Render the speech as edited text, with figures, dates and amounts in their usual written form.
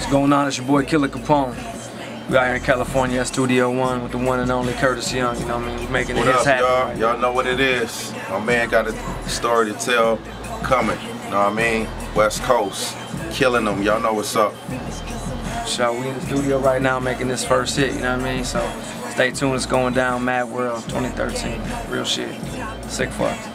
What's going on? It's your boy Killa Capone. We out here in California at Studio One with the one and only Curtis Young. You know what I mean? We're making it hits happen. Y'all know what it is. My man got a story to tell coming. You know what I mean? West Coast, killing them. Y'all know what's up. So we in the studio right now making this first hit. You know what I mean? So stay tuned. It's going down. Mad World 2013. Real shit. Sicfux.